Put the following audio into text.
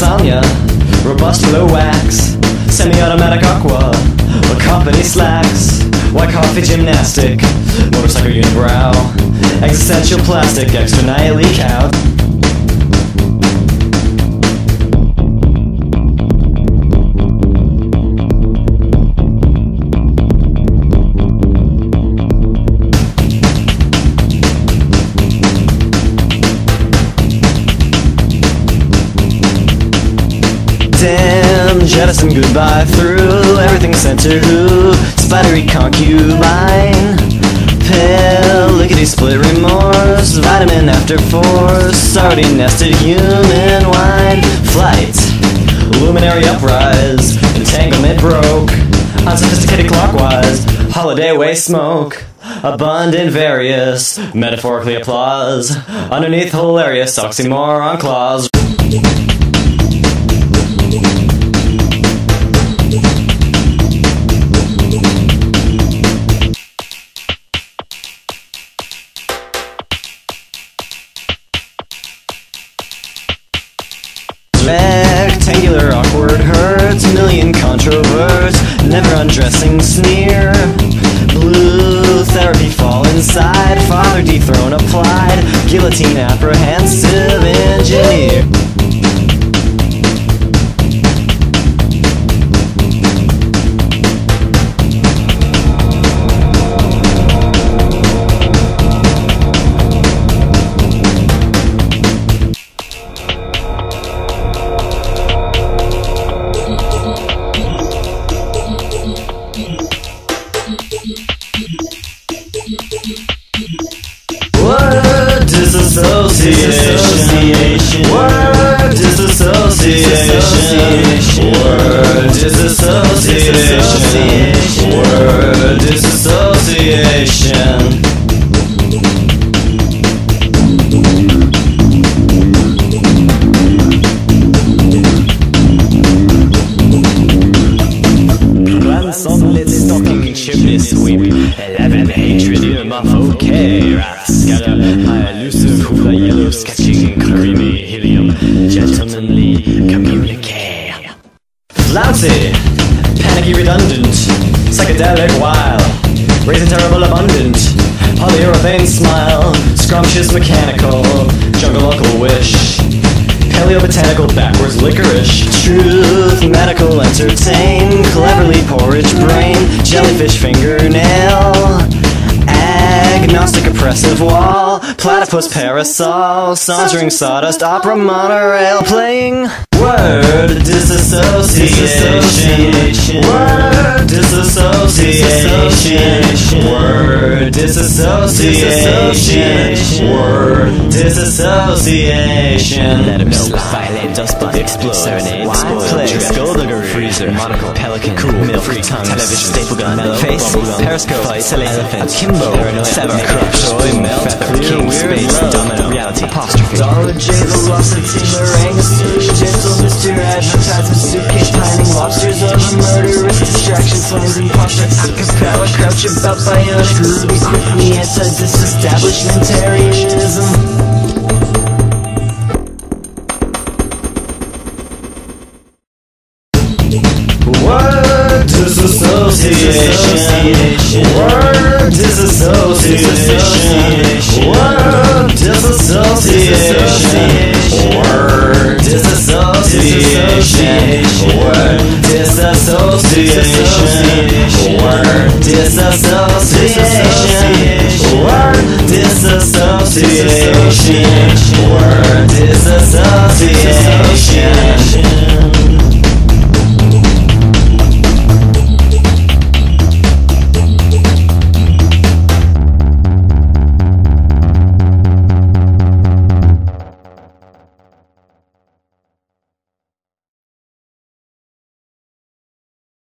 lasagna, robust low wax, semi-automatic aqua, or company slacks, white coffee gymnastic, motorcycle unibrow, existential plastic, extra nightly cow. Damn, jettison goodbye through everything sent to who? Spidery concubine, pill, lickety split remorse, vitamin after force, already nested human wine, flight, luminary uprise, entanglement broke, unsophisticated clockwise, holiday way smoke, abundant various, metaphorically applause, underneath hilarious oxymoron clause. Rectangular awkward hurts, million controverts, never undressing sneer, blue therapy fall inside, father dethrone applied, guillotine apprehensive engineer. Word disassociation. Word disassociation. Word disassociation. Word disassociation. Glance on lit stocking chimney sweep, 11 atrium of okay scatter my elusive hula yellow sketching creamy helium gentlemanly communique. Flouncy, panicky redundant, psychedelic wild, raisin terrible abundant, polyurethane smile, scrumptious mechanical, jungle uncle wish, paleo-botanical backwards licorice, truth, medical entertain, cleverly porridge brain, jellyfish fingernail, agnostic oppressive wall, platypus parasol, sauntering sawdust opera monorail, playing word disassociation, word disassociation, word disassociation, word disassociation. Let him know, violate dust butt, explode, serenade, spoil, play, skullduggery, freezer, monocle, pelican, cool, milk, tongue, television, staple gun, face, periscope, elephant, akimbo, sever, crush, melt, king, space, domino, reality, apostrophe, Dollar J, velocity, meringue, gentle Mr. Advertisement, suitcase, pining, lobsters of a murderous distraction, flames and posture, acapella, crouch about bionic, ruby, quickly anti-disestablishmentarianism. Word disassociation. Word disassociation. Word disassociation. Word disassociation. Word disassociation. Word disassociation. Word disassociation. Word disassociation.